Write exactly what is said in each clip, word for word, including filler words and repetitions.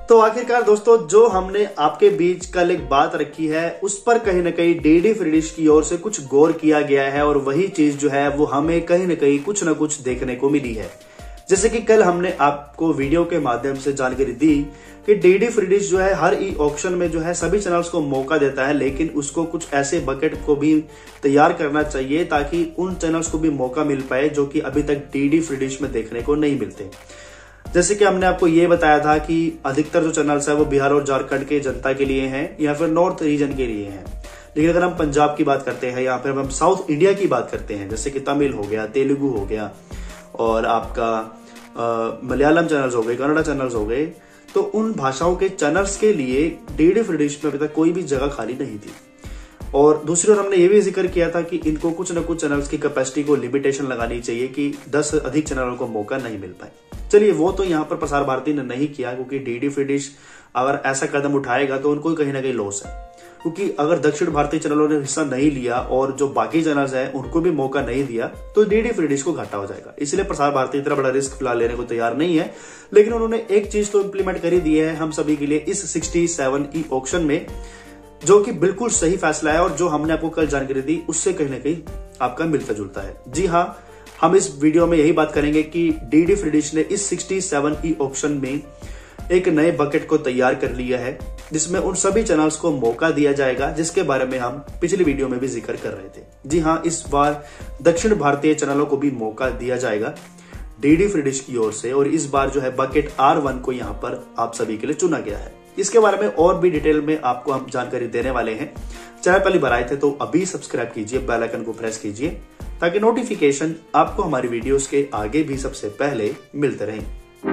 तो आखिरकार दोस्तों, जो हमने आपके बीच कल एक बात रखी है उस पर कहीं ना कहीं डीडी फ्री डिश की ओर से कुछ गौर किया गया है और वही चीज जो है वो हमें कहीं ना कहीं कुछ ना कुछ देखने को मिली है। जैसे कि कल हमने आपको वीडियो के माध्यम से जानकारी दी कि डीडी फ्री डिश जो है हर ई ऑक्शन में जो है सभी चैनल्स को मौका देता है, लेकिन उसको कुछ ऐसे बकेट को भी तैयार करना चाहिए ताकि उन चैनल्स को भी मौका मिल पाए जो कि अभी तक डीडी फ्री डिश में देखने को नहीं मिलते। जैसे कि हमने आपको ये बताया था कि अधिकतर जो चैनल्स है वो बिहार और झारखंड के जनता के लिए हैं या फिर नॉर्थ रीजन के लिए हैं, लेकिन अगर हम पंजाब की बात करते हैं या फिर हम साउथ इंडिया की बात करते हैं, जैसे कि तमिल हो गया, तेलुगु हो गया और आपका मलयालम चैनल्स हो गए, कन्नड़ा चैनल्स हो गए, तो उन भाषाओं के चैनल्स के लिए डीडी फ्री डिश में अभी तक कोई भी जगह खाली नहीं थी। और दूसरी ओर हमने ये भी जिक्र किया था कि इनको कुछ न कुछ चैनल्स की कैपेसिटी को लिमिटेशन लगानी चाहिए कि दस अधिक चैनलों को मौका नहीं मिल पाए। चलिए, वो तो यहाँ पर प्रसार भारती ने नहीं किया, क्योंकि डीडी फ्री डिश अगर ऐसा कदम उठाएगा तो उनको कहीं ना कहीं लॉस है, क्योंकि अगर दक्षिण भारतीय चैनलों ने हिस्सा नहीं लिया और जो बाकी चैनल्स हैं उनको भी मौका नहीं दिया तो डीडी फ्री डिश को घाटा हो जाएगा। इसलिए प्रसार भारती इतना बड़ा रिस्क फिलहाल लेने को तैयार नहीं है, लेकिन उन्होंने एक चीज तो इंप्लीमेंट कर ही दी है हम सभी के लिए इस सिक्सटी सेवन ई ऑक्शन में, जो कि बिल्कुल सही फैसला है और जो हमने आपको कल जानकारी दी उससे कहीं ना कहीं आपका मिलता जुलता है। जी हाँ, हम इस वीडियो में यही बात करेंगे कि डीडी फ्री डिश ने इस सिक्सटी सेवन ई ऑक्शन में एक नए बकेट को तैयार कर लिया है, जिसमें उन सभी चैनल्स को मौका दिया जाएगा जिसके बारे में हम पिछली वीडियो में भी जिक्र कर रहे थे। जी हाँ, इस बार दक्षिण भारतीय चैनलों को भी मौका दिया जाएगा डीडी फ्री डिश की ओर से, और इस बार जो है बकेट आर वन को यहाँ पर आप सभी के लिए चुना गया है। इसके बारे में और भी डिटेल में आपको हम जानकारी देने वाले हैं। चैनल पहली बार आए थे तो अभी सब्सक्राइब कीजिए, बेल आइकन को प्रेस कीजिए ताकि नोटिफिकेशन आपको हमारी वीडियोस के आगे भी सबसे पहले मिलते रहें।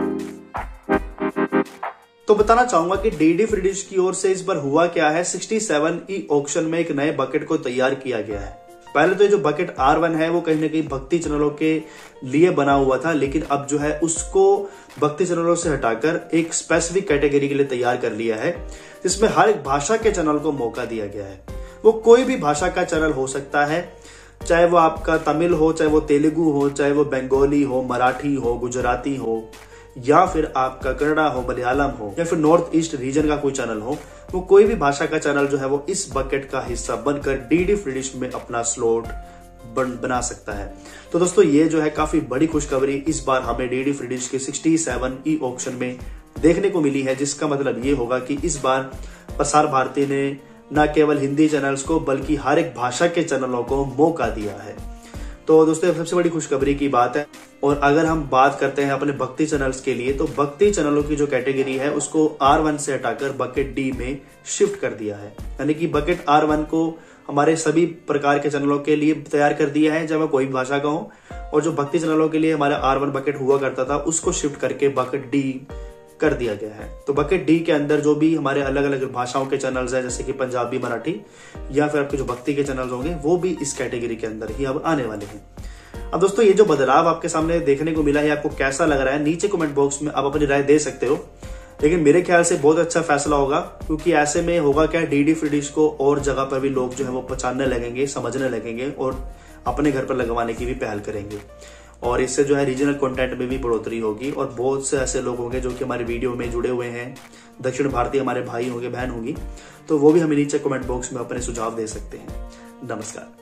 तो बताना चाहूंगा कि डीडी फ्री डिश की ओर से इस बार हुआ क्या है। सिक्सटी सेवन ई ऑक्शन में एक नए बकेट को तैयार किया गया है। पहले तो जो बकेट आर वन है वो कहीं ना कहीं भक्ति चैनलों के लिए बना हुआ था, लेकिन अब जो है उसको भक्ति चैनलों से हटाकर एक स्पेसिफिक कैटेगरी के लिए तैयार कर लिया है, जिसमें हर एक भाषा के चैनल को मौका दिया गया है। वो कोई भी भाषा का चैनल हो सकता है, चाहे वो आपका तमिल हो, चाहे वो तेलुगु हो, चाहे वो बंगाली हो, मराठी हो, गुजराती हो, या फिर आपका कन्नड़ा हो, मलयालम हो, या फिर नॉर्थ ईस्ट रीजन का कोई चैनल हो, वो कोई भी भाषा का चैनल जो है वो इस बकेट का हिस्सा बनकर डीडी फ्री डिश में अपना स्लॉट बन, बना सकता है। तो दोस्तों, ये जो है काफी बड़ी खुशखबरी इस बार हमें डीडी फ्री डिश के सिक्सटी सेवन ई ऑक्शन में देखने को मिली है, जिसका मतलब ये होगा कि इस बार प्रसार भारती ने न केवल हिंदी चैनल्स को बल्कि हर एक भाषा के चैनलों को मौका दिया है। तो दोस्तों, सबसे बड़ी खुशखबरी की बात है। और अगर हम बात करते हैं अपने भक्ति चैनल्स के लिए, तो भक्ति चैनलों की जो कैटेगरी है उसको आर वन से हटाकर बकेट डी में शिफ्ट कर दिया है, यानी कि बकेट आर वन को हमारे सभी प्रकार के चैनलों के लिए तैयार कर दिया है, चाहे कोई भी भाषा का हो, और जो भक्ति चैनलों के लिए हमारा आर वन बकेट हुआ करता था उसको शिफ्ट करके बकेट डी कर दिया गया है। तो बकेट डी के अंदर जो भी हमारे अलग अलग भाषाओं के चैनल्स हैं, जैसे कि पंजाबी, मराठी या फिर आपके जो भक्ति के चैनल्स होंगे, वो भी इस कैटेगरी के अंदर ही अब आने वाले हैं। अब दोस्तों, ये जो बदलाव आपके सामने देखने को मिला है, आपको कैसा लग रहा है? नीचे कमेंट बॉक्स में आप अपनी राय दे सकते हो, लेकिन मेरे ख्याल से बहुत अच्छा फैसला होगा, क्योंकि ऐसे में होगा क्या, डीडी फ्री डिश को और जगह पर भी लोग जो है वो पहचानने लगेंगे, समझने लगेंगे और अपने घर पर लगवाने की भी पहल करेंगे, और इससे जो है रीजनल कंटेंट में भी बढ़ोतरी होगी और बहुत से ऐसे लोग होंगे जो कि हमारे वीडियो में जुड़े हुए हैं, दक्षिण भारतीय हमारे भाई होंगे, बहन होंगी, तो वो भी हमें नीचे कमेंट बॉक्स में अपने सुझाव दे सकते हैं। नमस्कार।